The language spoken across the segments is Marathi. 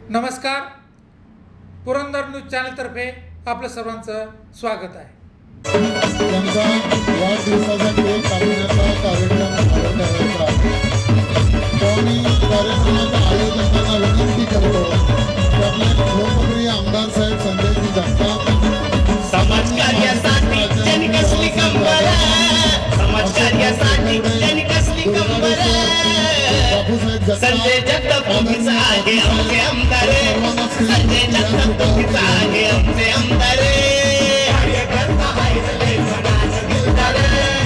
नमस्कार, पुरंदर न्यूज चॅनलतर्फे आपलं सर्वांचं स्वागत आहे. त्यांचा वाढदिवसाचा केक कापण्याचा कार्यक्रम करायचा आणि कार्यक्रमाच्या आयोजकांना विनंती करतो की आपले लोकप्रिय आमदार साहेब संजयजी जगताप समाजकार्यासाठी त्यांनी कसली कंबर, समाजकार्यासाठी त्यांनी कसली कंबर. संजय जगताप तुम्हीच आहे आमचे आमदार, संजय जगताप तुम्हीच आहे आमचे आमदार. कार्यकर्ता आहेत लय मनात दिलदार.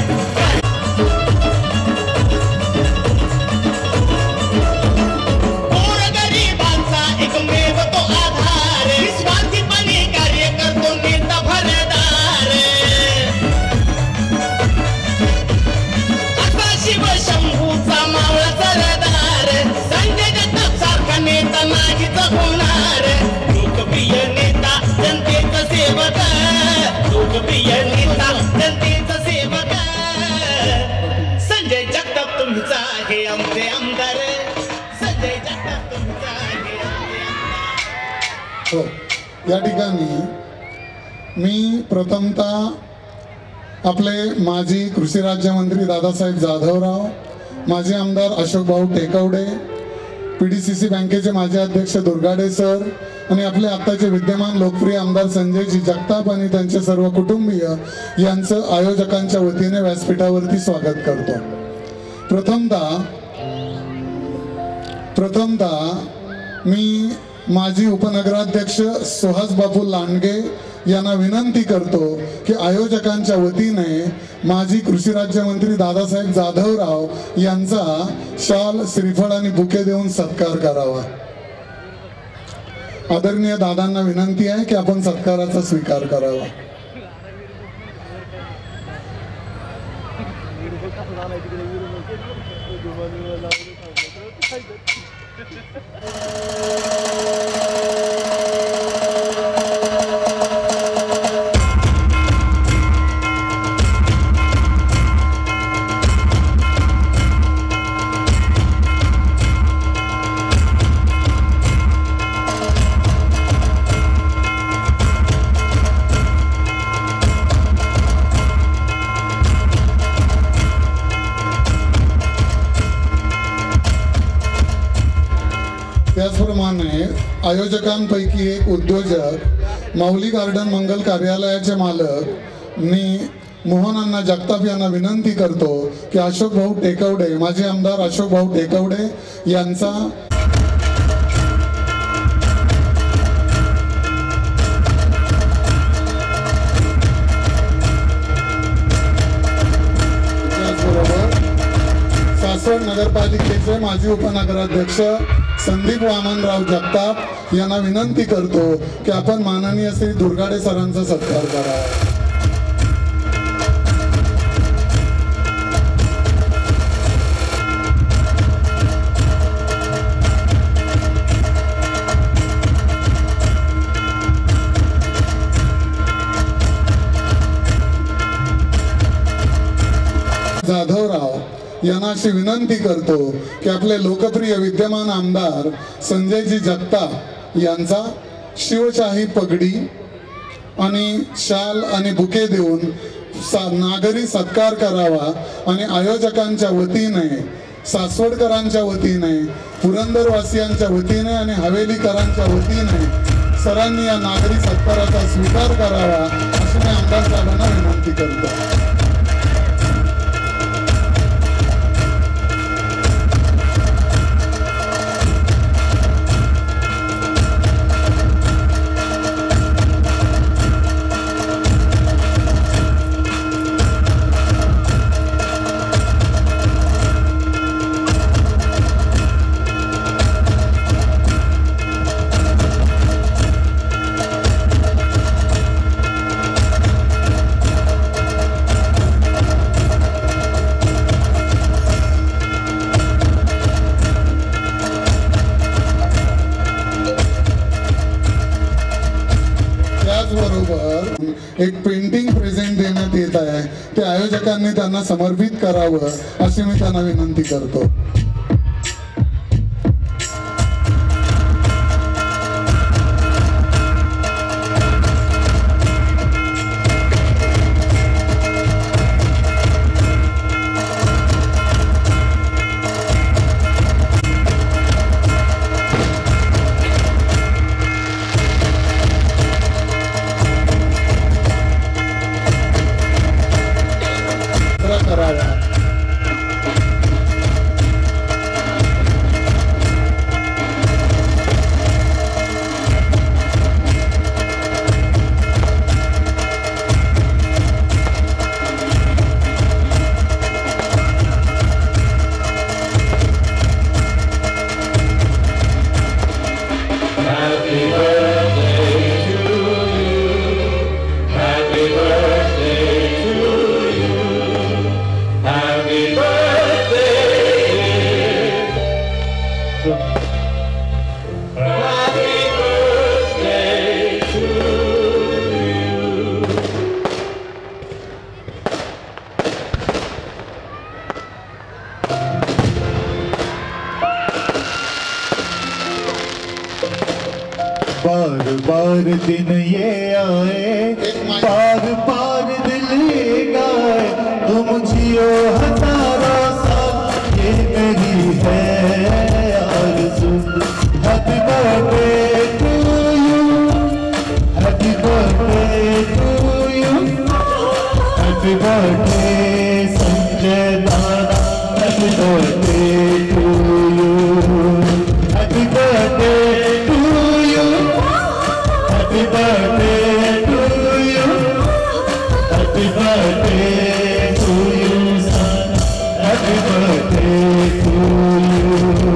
गोरगरिबांचा एकमेव तो आधार, निस्वार्थीपणे कार्य करतो नेता भरदार. असा शिवशंभूचा मावळा सरदार, संजय जगताप सारखा नेता नाहीच होणार. लोकप्रिय नेता जनतेचा सेवक, लोकप्रिय नेता जनतेचा सेवक. संजय जगताप तुम्हीच आहे आमचे आमदार, संजय जगताप तुम्हीच आहे आमचे आमदार. हो, या ठिकाणी मी प्रथमतः आपले माजी कृषी राज्यमंत्री दादासाहेब जाधवराव, माजी आमदार अशोकभाऊ टेकवडे, PDCC बँकेचे माजी अध्यक्ष दुर्गाडे सर आणि आपले आत्ताचे विद्यमान लोकप्रिय आमदार संजयजी जगताप आणि त्यांचे सर्व कुटुंबीय यांचं आयोजकांच्या वतीने व्यासपीठावरती स्वागत करतो. प्रथमतः मी माजी उपनगराध्यक्ष सुहास बापू लांडगे यांना विनंती करतो की आयोजकांच्या वतीने माजी कृषी राज्यमंत्री दादासाहेब जाधवराव यांचा शाल, श्रीफळ आणि बुके देऊन सत्कार करावा. आदरणीय दादांना विनंती आहे की आपण सत्काराचा स्वीकार करावा. त्याचप्रमाणे आयोजकांपैकी एक उद्योजक, माऊली गार्डन मंगल कार्यालयाचे मालक मी मोहन जगताप यांना विनंती करतो की अशोकभाऊ टेकवडे, माजी आमदार अशोकभाऊ टेकवडे यांचा सासवड नगरपालिकेचे माजी उपनगराध्यक्ष संदीप वामनराव जगताप यांना विनंती करतो की आपण माननीय श्री दुर्गाडे सरांचा सत्कार करावा. जाधवराव यांना अशी विनंती करतो की आपले लोकप्रिय विद्यमान आमदार संजयजी जगताप यांचा शिवशाही पगडी आणि शाल आणि बुके देऊन नागरी सत्कार करावा आणि आयोजकांच्या वतीने, सासवडकरांच्या वतीने, पुरंदरवासियांच्या वतीने आणि हवेलीकरांच्या वतीने सरांनी या नागरी सत्काराचा स्वीकार करावा अशी मी आमदार साहेबांना विनंती करतो. त्याचबरोबर एक पेंटिंग प्रेझेंट देण्यात येत आहे, ते आयोजकांनी त्यांना समर्पित करावं अशी मी त्यांना विनंती करतो. Happy birthday to you. Happy birthday to you. Happy birthday. Happy birthday to you. बार बार दिन ये आए, बार बार दिल ये गाए, तुम जियो हजारा साल, ये मेरी है आरज़ू। Happy birthday to you, happy birthday to you, happy birthday Sanjay Dada, happy birthday to you, happy birthday to you, happy birthday to you, happy birthday to you son, happy birthday to you.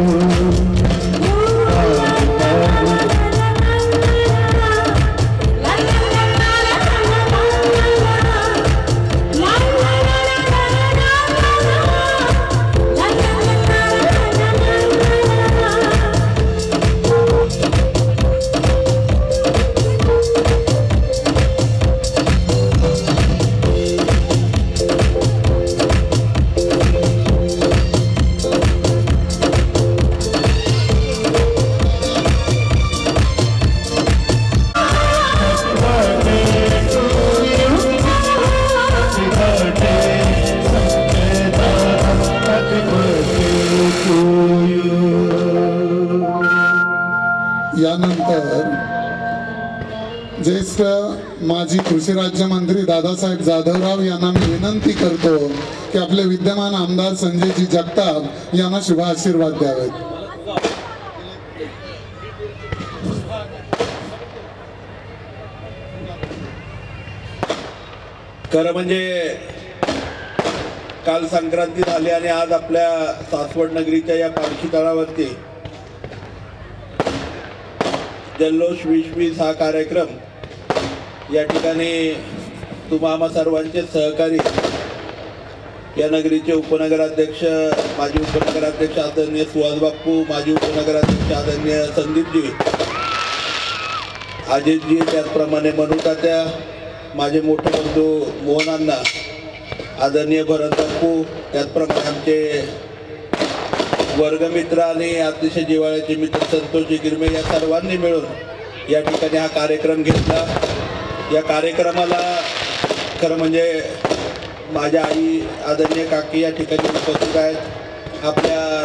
यानंतर ज्येष्ठ माजी कृषी राज्यमंत्री दादासाहेब जाधवराव यांना मी विनंती करतो की आपले विद्यमान आमदार संजयजी जगताप यांना शुभ आशीर्वाद द्यावेत. खरं म्हणजे काल संक्रांती झाली आणि आज आपल्या सासवड नगरीच्या या पालखी तळावरती जल्लोष 2020 हा कार्यक्रम या ठिकाणी तुम्हा आम्हा सर्वांचे सहकारी या नगरीचे उपनगराध्यक्ष, माजी उपनगराध्यक्ष आदरणीय सुहास बाप्पू, माजी उपनगराध्यक्ष आदरणीय संदीपजी, अजितजी, त्याचप्रमाणे मनुतात्या, माझे मोठे बंधू मोहनांना, आदरणीय भरत बाप्पू, त्याचप्रमाणे आमचे वर्गमित्र आणि अतिशय जिव्हाळ्याचे मित्र संतोषजी गिरमे या सर्वांनी मिळून या ठिकाणी हा कार्यक्रम घेतला. या कार्यक्रमाला खरं म्हणजे माझ्या आई आदरणीय काकी या ठिकाणी उपस्थित आहेत. आपल्या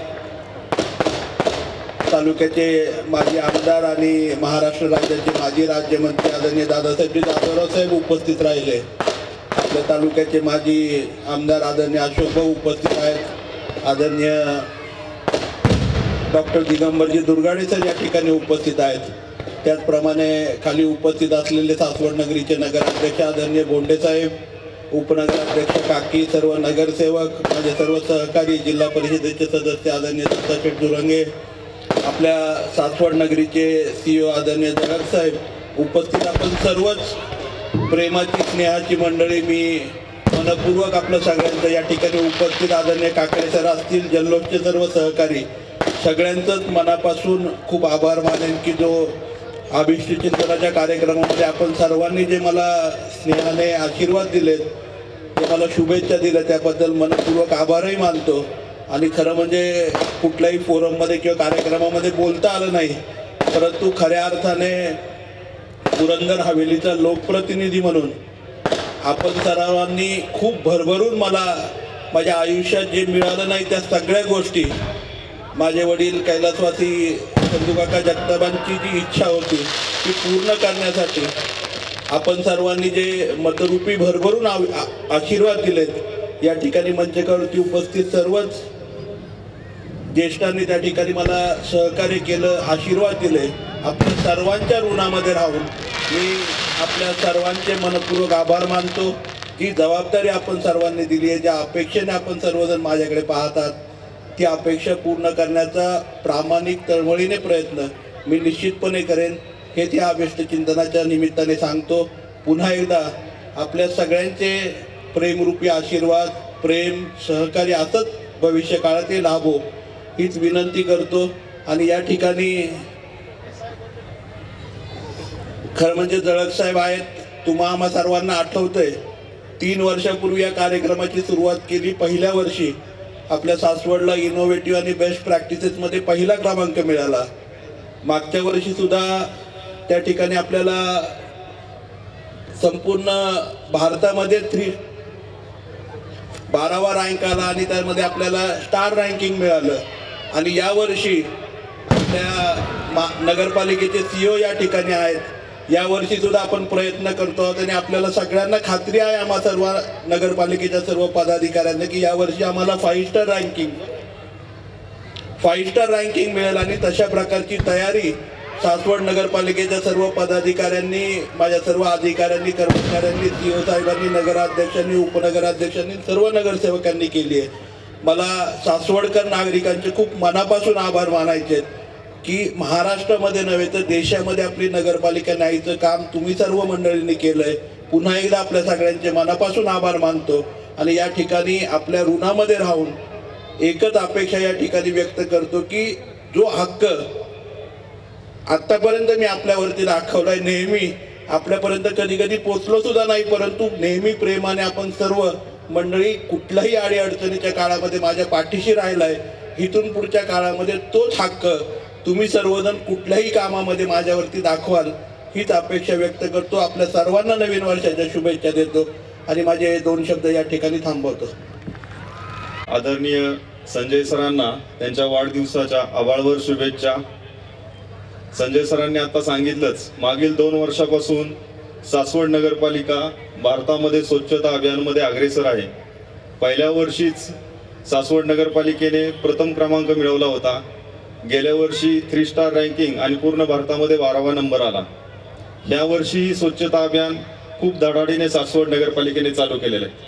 तालुक्याचे माजी आमदार आणि महाराष्ट्र राज्याचे माजी राज्यमंत्री आदरणीय दादासाहेबजी जाधवराव साहेब उपस्थित राहिले. आपल्या तालुक्याचे माजी आमदार आदरणीय अशोकभाऊ उपस्थित आहेत. आदरणीय डॉक्टर दिगंबरजी दुर्गाडे सर या ठिकाणी उपस्थित आहेत. त्याचप्रमाणे खाली उपस्थित असलेले सासवड नगरीचे नगराध्यक्ष आदरणीय बोंडे साहेब, उपनगराध्यक्ष काकी, सर्व नगरसेवक, माझे सर्व सहकारी, जिल्हा परिषदेचे सदस्य आदरणीय दत्ताशेठ दुरंगे, आपल्या सासवड नगरीचे CEO आदरणीय जगत साहेब उपस्थित, आपण सर्वच प्रेमाची स्नेहाची मंडळी, मी मनपूर्वक आपलं सगळ्यांचं या ठिकाणी उपस्थित आदरणीय काकडे सर असतील, जल्लोषचे सर्व सहकारी, सगळ्यांचंच मनापासून खूप आभार मानेन की जो अभिष्ट चिंतनाच्या कार्यक्रमामध्ये आपण सर्वांनी जे मला स्नेहाने आशीर्वाद दिलेत, जे मला शुभेच्छा दिल्या, त्याबद्दल मनपूर्वक आभारही मानतो. आणि खरं म्हणजे कुठल्याही फोरममध्ये किंवा कार्यक्रमामध्ये बोलता आलं नाही, परंतु खऱ्या अर्थाने पुरंदर हवेलीचा लोकप्रतिनिधी म्हणून आपण सर्वांनी खूप भरभरून मला माझ्या आयुष्यात जे मिळालं नाही त्या सगळ्या गोष्टी माझे वडील कैलासवासी चंदूकाका जगतापांची जी इच्छा होती ती पूर्ण करण्यासाठी आपण सर्वांनी जे मतरूपी भरभरून आशीर्वाद दिलेत, या ठिकाणी मंचकावरती उपस्थित सर्वच ज्येष्ठांनी त्या ठिकाणी मला सहकार्य केलं, आशीर्वाद दिले. आपल्या सर्वांच्या ऋणामध्ये राहून मी आपल्या सर्वांचे मनपूर्वक आभार मानतो. जी जबाबदारी आपण सर्वांनी दिली आहे, ज्या अपेक्षेने आपण सर्वजण माझ्याकडे पाहतात, ती अपेक्षा पूर्ण करण्याचा प्रामाणिक तळमळीने प्रयत्न मी निश्चितपणे करेन हेच या अभीष्ट चिंतनाच्या निमित्ताने सांगतो. पुन्हा एकदा आपल्या सगळ्यांचे प्रेमरूपी आशीर्वाद, प्रेम, सहकार्य असंच भविष्य काळातही लाभो हीच विनंती करतो. आणि या ठिकाणी खरं म्हणजे जळक साहेब आहेत. तुम्हा आम्हा सर्वांना आठवतंय 3 वर्षापूर्वी या कार्यक्रमाची सुरुवात केली. पहिल्या वर्षी आपल्या सासवडला इनोव्हेटिव्ह आणि बेस्ट प्रॅक्टिसेसमध्ये पहिला क्रमांक मिळाला. मागच्या वर्षी सुद्धा त्या ठिकाणी आपल्याला संपूर्ण भारतामध्ये 12वा रँक आला आणि त्यामध्ये आपल्याला स्टार रँकिंग मिळालं. आणि यावर्षी आपल्या नगरपालिकेचे CEO या ठिकाणी आहेत. यावर्षी सुद्धा आपण प्रयत्न करतो आहोत आणि आपल्याला सगळ्यांना खात्री आहे, आम्हा सर्व नगरपालिकेच्या सर्व पदाधिकाऱ्यांना, की यावर्षी आम्हाला 5 स्टार रँकिंग मिळेल. आणि तशा प्रकारची तयारी सासवड नगरपालिकेच्या सर्व पदाधिकाऱ्यांनी, माझ्या सर्व अधिकाऱ्यांनी, कर्मचाऱ्यांनी, CEO साहेबांनी, नगराध्यक्षांनी, उपनगराध्यक्षांनी, सर्व नगरसेवकांनी केली आहे. मला सासवडकर नागरिकांचे खूप मनापासून आभार मानायचे आहेत की महाराष्ट्रामध्ये नव्हे तर देशामध्ये आपली नगरपालिका न्यायचं काम तुम्ही सर्व मंडळींनी केलंय. पुन्हा एकदा आपल्या सगळ्यांचे मनापासून आभार मानतो. आणि या ठिकाणी आपल्या ऋणामध्ये राहून एकच अपेक्षा या ठिकाणी व्यक्त करतो की जो हक्क आतापर्यंत मी आपल्यावरती दाखवलाय, नेहमी आपल्यापर्यंत कधी कधी पोचलो सुद्धा नाही, परंतु नेहमी प्रेमाने आपण सर्व मंडळी कुठल्याही अडीअडचणीच्या काळामध्ये माझ्या पाठीशी राहिलाय. इथून पुढच्या काळामध्ये तोच हक्क तुम्ही सर्वजण कुठल्याही कामामध्ये माझ्यावरती दाखवाल हीच अपेक्षा व्यक्त करतो. आपल्या सर्वांना नवीन वर्षाच्या शुभेच्छा देतो आणि माझे 2 शब्द या ठिकाणी थांबवतो. आदरणीय संजय सरांना त्यांच्या वाढदिवसाच्या आभाळभर शुभेच्छा. संजय सरांनी आता सांगितलंच, मागील 2 वर्षापासून सासवड नगरपालिका भारतामध्ये स्वच्छता अभियानमध्ये अग्रेसर आहे. पहिल्या वर्षीच सासवड नगरपालिकेने प्रथम क्रमांक मिळवला होता. गेल्या वर्षी 3 स्टार रँकिंग आणि पूर्ण भारतामध्ये 12वा नंबर आला. या वर्षी स्वच्छता अभियान खूप धडाडीने सासवड नगरपालिकेने चालू केलेलं आहे.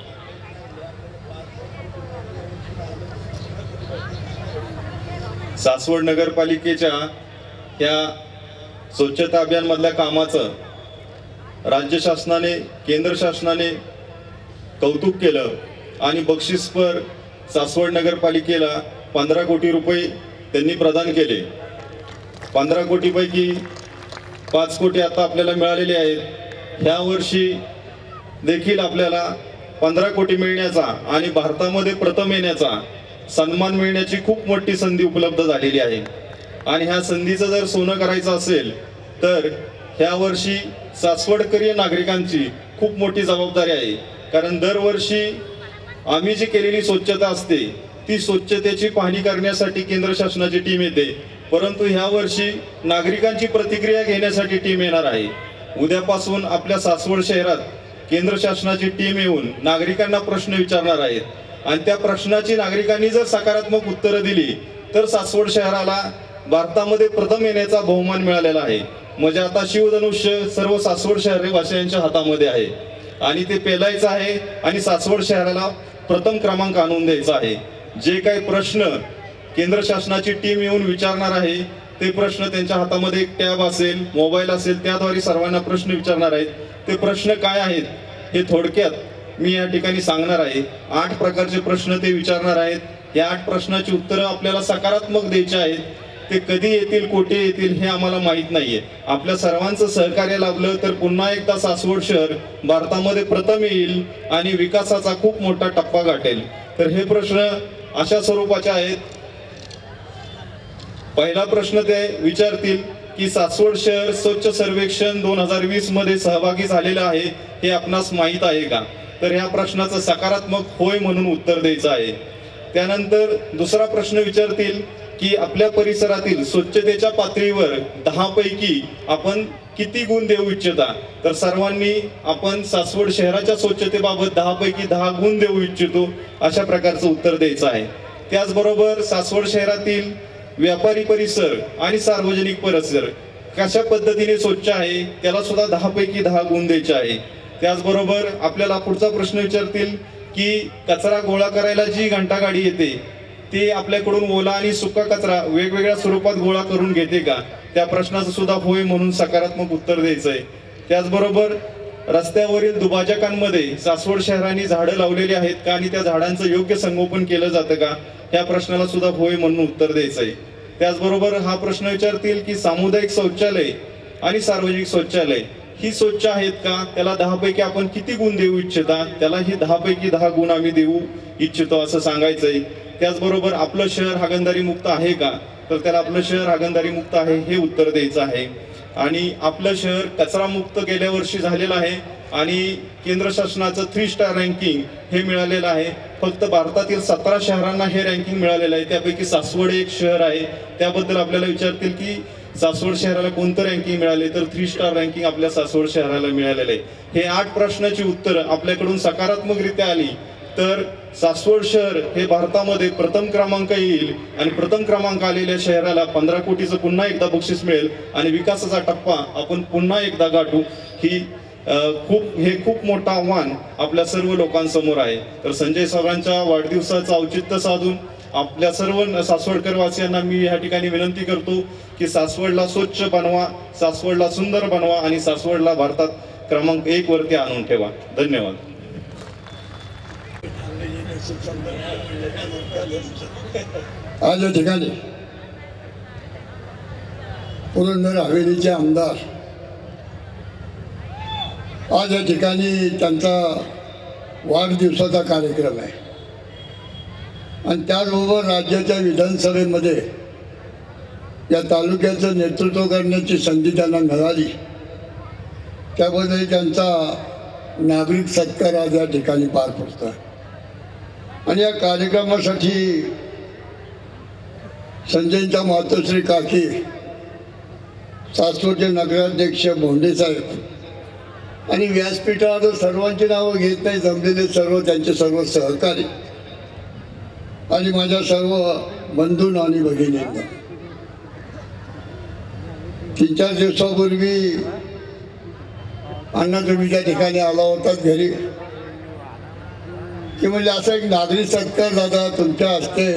सासवड नगरपालिकेच्या या स्वच्छता अभियान मधल्या कामाचं राज्य शासनाने, केंद्र शासनाने कौतुक केलं आणि बक्षीसपर सासवड नगरपालिकेला 15 कोटी रुपये त्यांनी प्रदान केले. 15 कोटीपैकी 5 कोटी आता आपल्याला मिळालेले आहेत. ह्या वर्षी देखील आपल्याला 15 कोटी मिळण्याचा आणि भारतामध्ये प्रथम येण्याचा सन्मान मिळण्याची खूप मोठी संधी उपलब्ध झालेली आहे. आणि ह्या संधीचं जर सोनं करायचं असेल तर ह्या वर्षी सासवडकरीय नागरिकांची खूप मोठी जबाबदारी आहे. कारण दरवर्षी आम्ही जी केलेली स्वच्छता असते ती स्वच्छतेची पाहणी करण्यासाठी केंद्र शासनाची टीम येते, परंतु ह्या वर्षी नागरिकांची प्रतिक्रिया घेण्यासाठी टीम येणार आहे. उद्यापासून आपल्या सासवड शहरात केंद्र शासनाची टीम येऊन नागरिकांना प्रश्न विचारणार आहेत आणि त्या प्रश्नाची नागरिकांनी जर सकारात्मक उत्तरं दिली तर सासवड शहराला भारतामध्ये प्रथम येण्याचा बहुमान मिळालेला आहे. म्हणजे आता शिवधनुष्य सर्व सासवड शहरवासियांच्या हातामध्ये आहे आणि ते पेलायचं आहे आणि सासवड शहराला प्रथम क्रमांक आणून द्यायचा आहे. जे काही प्रश्न केंद्र शासनाची टीम येऊन विचारणार आहे ते प्रश्न त्यांच्या हातामध्ये एक टॅब असेल, मोबाईल असेल, त्याद्वारे सर्वांना प्रश्न विचारणार आहेत. ते प्रश्न काय आहेत हे थोडक्यात मी या ठिकाणी सांगणार आहे. 8 प्रकारचे प्रश्न ते विचारणार आहेत. या 8 प्रश्नाची उत्तरं आपल्याला सकारात्मक द्यायची आहेत. ते कधी येतील, कोठे येतील हे आम्हाला माहीत नाहीये. आपल्या सर्वांचं सहकार्य लाभलं तर पुन्हा एकदा सासवड शहर भारतामध्ये प्रथम येईल आणि विकासाचा खूप मोठा टप्पा गाठेल. तर हे प्रश्न अशा स्वरूपाचे आहेत. पहिला प्रश्न ते विचारतील की सासवड शहर स्वच्छ सर्वेक्षण 2020 मध्ये सहभागी झालेलं आहे हे आपणास माहीत आहे का? तर ह्या प्रश्नाचं सकारात्मक होय म्हणून उत्तर द्यायचं आहे. त्यानंतर दुसरा प्रश्न विचारतील की आपल्या परिसरातील स्वच्छतेच्या पातळीवर 10 पैकी आपण किती गुण देऊ इच्छिता? तर सर्वांनी आपण सासवड शहराच्या स्वच्छतेबाबत 10 पैकी 10 गुण देऊ इच्छितो अशा प्रकारचं उत्तर द्यायचं आहे. त्याचबरोबर सासवड शहरातील व्यापारी परिसर आणि सार्वजनिक परिसर कशा पद्धतीने स्वच्छ आहे त्याला सुद्धा 10 पैकी 10 गुण द्यायचे आहे. त्याचबरोबर आपल्याला पुढचा प्रश्न विचारतील की कचरा गोळा करायला जी घंटागाडी येते ती आपल्याकडून ओला आणि सुका कचरा वेगवेगळ्या स्वरूपात गोळा करून घेते का? त्या प्रश्नाचं सुद्धा होय म्हणून सकारात्मक उत्तर द्यायचं आहे. त्याचबरोबर रस्त्यावरील दुभाजकांमध्ये सासवड शहराने झाडं लावलेली आहेत का आणि त्या झाडांचं योग्य संगोपन केलं जातं का, ह्या प्रश्नाला सुद्धा होय म्हणून उत्तर द्यायचं आहे. त्याचबरोबर हा प्रश्न विचारतील की सामुदायिक शौचालय आणि सार्वजनिक शौचालय ही स्वच्छ आहेत का, त्याला 10 पैकी आपण किती गुण देऊ इच्छिता, त्याला ही 10 पैकी 10 गुण आम्ही देऊ इच्छितो असं सांगायचंय. त्याचबरोबर आपलं शहर हागणदारी मुक्त आहे का, तर त्याला आपलं शहर हागणदारी मुक्त आहे हे उत्तर द्यायचं आहे. आणि आपलं शहर कचरा मुक्त गेल्या वर्षी झालेलं आहे आणि केंद्र शासनाचं 3 स्टार रँकिंग हे मिळालेलं आहे. फक्त भारतातील 17 शहरांना हे रँकिंग मिळालेलं आहे, त्यापैकी सासवड एक शहर आहे. त्याबद्दल आपल्याला विचारतील की सासवड शहराला कोणतं रँकिंग मिळाले, तर 3 स्टार रँकिंग आपल्या सासवड शहराला मिळालेलं आहे. हे 8 प्रश्नाची उत्तरं आपल्याकडून सकारात्मकरित्या आली तर सासवड शहर हे भारतामध्ये प्रथम क्रमांक येईल आणि प्रथम क्रमांक आलेल्या शहराला 15 कोटीचं पुन्हा एकदा बक्षीस मिळेल आणि विकासाचा टप्पा आपण पुन्हा एकदा गाठू. ही खूप मोठं आव्हान आपल्या सर्व लोकांसमोर आहे. तर संजय साहेबांच्या वाढदिवसाचं औचित्य साधून आपल्या सर्व सासवडकर वासियांना मी या ठिकाणी विनंती करतो की सासवडला स्वच्छ बनवा, सासवडला सुंदर बनवा आणि सासवडला भारतात क्रमांक 1 वरती आणून ठेवा. धन्यवाद. आज या ठिकाणी पुरंदर हवेलीचे आमदार आज या ठिकाणी त्यांचा वाढदिवसाचा कार्यक्रम आहे आणि त्याचबरोबर राज्याच्या विधानसभेमध्ये या तालुक्याचं नेतृत्व करण्याची संधी त्यांना मिळाली, त्याबद्दल त्यांचा नागरिक सत्कार आज या ठिकाणी पार पडतो. आणि या कार्यक्रमासाठी संजयच्या मातोश्री काकी, सासवडचे नगराध्यक्ष भोंडे साहेब आणि व्यासपीठावर सर्वांची नावं घेत नाही, जमलेले सर्व त्यांचे सर्व सहकारी आणि माझ्या सर्व बंधू आणि भगिनींना 3-4 दिवसापूर्वी अण्णा तुम्ही त्या ठिकाणी आला होतात घरी की म्हणजे असा एक नागरी सत्कार दादा तुमच्या हस्ते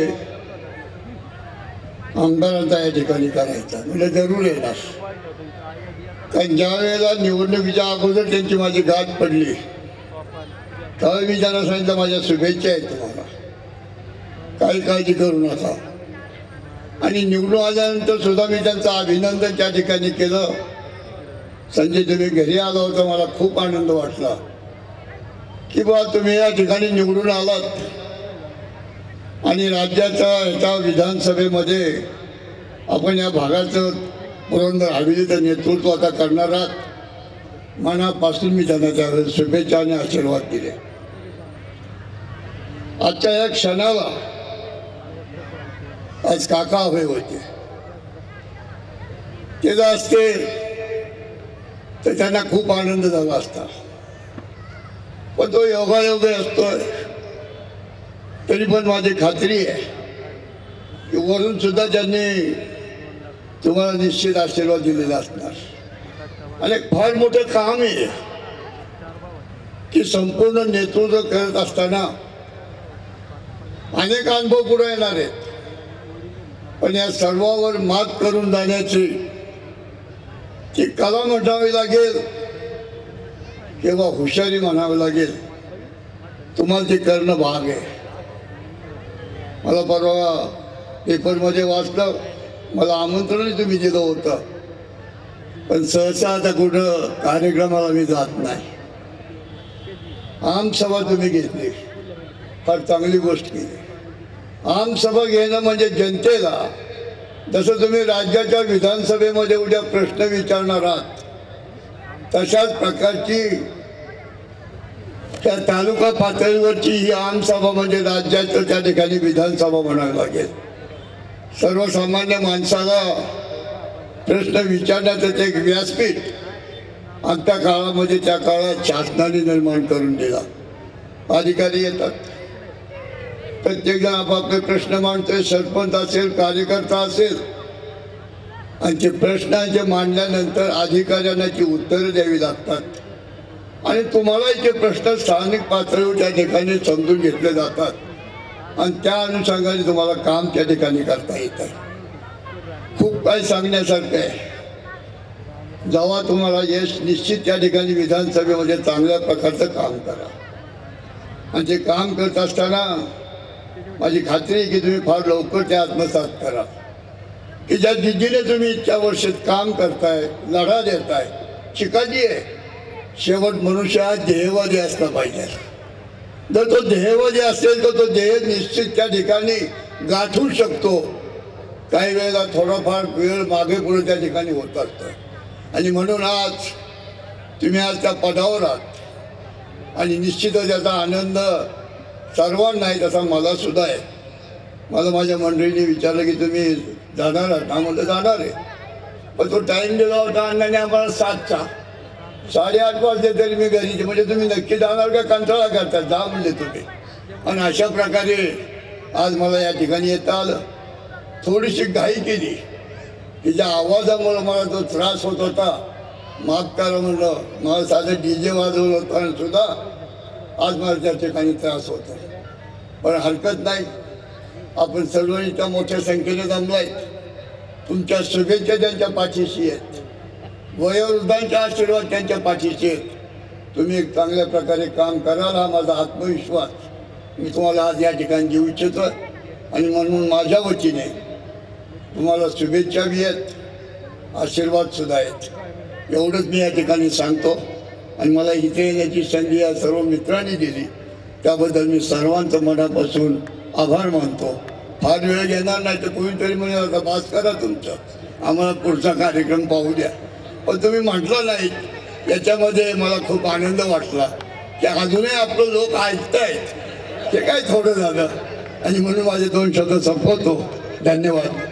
आमदारांचा या ठिकाणी करायचा, म्हणजे जरूर येणार. कारण ज्या वेळेला निवडणुकीच्या अगोदर त्यांची माझी गाठ पडली त्यावेळी मी त्यांना सांगितलं माझ्या शुभेच्छा आहेत तुम्हाला, काही काळजी करू नका. आणि निवडून आल्यानंतर सुद्धा मी त्यांचं अभिनंदन त्या ठिकाणी केलं. संजय तुम्ही घरी आला होता, मला खूप आनंद वाटला की बा तुम्ही या ठिकाणी निवडून आलात आणि राज्याच्या ह्याच्या विधानसभेमध्ये आपण या भागाचं पुरंदर हवेलीचं नेतृत्व आता करणार आहात. मनापासून मी त्यांना त्यावेळेस शुभेच्छा आणि आशीर्वाद दिले. आजच्या या क्षणाला आज काका हवे होते, ते जर असते तर त्यांना खूप आनंद झाला असता, पण तो योगायोग असतोय. तरी पण माझी खात्री आहे की वरून सुद्धा त्यांनी तुम्हाला निश्चित आशीर्वाद दिलेला असणार. आणि एक फार मोठं काम आहे की संपूर्ण नेतृत्व करत असताना अनेक अनुभव पुढे येणार आहेत, पण या सर्वावर मात करून जाण्याची ती कला म्हणावी लागेल किंवा हुशारी म्हणावी लागेल, तुम्हाला ते करणं भाग आहे. मला परवा पेपरमध्ये वाचलं, मला आमंत्रणही तुम्ही दिलं होतं, पण सहसा आता कुठं कार्यक्रमाला मी जात नाही. आमसभा तुम्ही घेतली, फार चांगली गोष्ट केली. आमसभा घेणं म्हणजे जनतेला, जसं तुम्ही राज्याच्या विधानसभेमध्ये उद्या प्रश्न विचारणार आहात तशाच प्रकारची त्या तालुका पातळीवरची ही आमसभा म्हणजे राज्याचं त्या ठिकाणी विधानसभा म्हणावी लागेल. सर्वसामान्य माणसाला प्रश्न विचारण्याचं ते एक व्यासपीठ आमच्या काळामध्ये त्या काळात शासनाने निर्माण करून दिला. अधिकारी येतात, प्रत्येकजण आपापले प्रश्न मांडतोय, सरपंच असेल, कार्यकर्ता असेल, आणि ते प्रश्नांचे मांडल्यानंतर अधिकाऱ्यांना ती उत्तरं द्यावी लागतात आणि तुम्हालाही ते प्रश्न स्थानिक पातळीवर त्या ठिकाणी समजून घेतले जातात आणि त्या अनुषंगाने तुम्हाला काम त्या ठिकाणी करता येत आहे. खूप काय सांगण्यासारखं आहे. जेव्हा तुम्हाला यश निश्चित त्या ठिकाणी विधानसभेमध्ये चांगल्या प्रकारचं काम करा. आणि ते काम करत असताना माझी खात्री आहे की तुम्ही फार लवकर ते आत्मसात करा. की ज्या जिद्दीने तुम्ही इतक्या वर्षात काम करताय, लढा देताय, चिकाटी आहे. शेवट मनुष्य हा ध्येयवादी असला पाहिजे. जर तो ध्येयवादी असेल तर तो ध्येय निश्चित त्या ठिकाणी गाठू शकतो. काही वेळेला थोडाफार वेळ मागे पुढे त्या ठिकाणी होत असतं. आणि म्हणून आज तुम्ही आज त्या पदावर आहात आणि निश्चितच याचा आनंद सर्वांना आहे, तसा मला सुद्धा आहे. मला माझ्या मंडळीने विचारलं की तुम्ही जाणार आहात ना? म्हटलं जाणार आहे. पण तो टाईम दिला होता अण्णाने आम्हाला 7चा. 8:30 वाजले तरी मी घरी. म्हणजे तुम्ही नक्की जाणार का कंटाळा करता? जा म्हणजे तुम्ही. आणि अशा प्रकारे आज मला या ठिकाणी येता आलं. थोडीशी घाई केली की ज्या आवाजामुळं मला जो त्रास होत होता, माफ करा म्हणलं. मला साधं DJ वाजवलं होतं सुद्धा आज मला त्या ठिकाणी त्रास होतो. पण हरकत नाही, आपण सर्व इतक्या मोठ्या संख्येने जमलाय. तुमच्या शुभेच्छा त्यांच्या पाठीशी आहेत, वयोवृद्धांचा आशीर्वाद त्यांच्या पाठीशी आहेत. तुम्ही एक चांगल्या प्रकारे काम कराल हा माझा आत्मविश्वास मी तुम्हाला आज या ठिकाणी देऊ इच्छितो. आणि म्हणून माझ्या वतीने तुम्हाला शुभेच्छा बी आहेत, आशीर्वादसुद्धा आहेत. एवढंच मी या ठिकाणी सांगतो. आणि मला इथे येण्याची संधी या सर्व मित्रांनी दिली त्याबद्दल मी सर्वांचं मनापासून आभार मानतो. फार वेळ घेणार नाही तर कोणीतरी म्हणजे आता बास करा तुमचं, आम्हाला पुढचा कार्यक्रम पाहू द्या. पण तुम्ही म्हटलं नाही याच्यामध्ये मला खूप आनंद वाटला की अजूनही आपलं लोक ऐकतायत. ते काय थोडं झालं. आणि म्हणून माझे 2 शब्द संपवतो. धन्यवाद.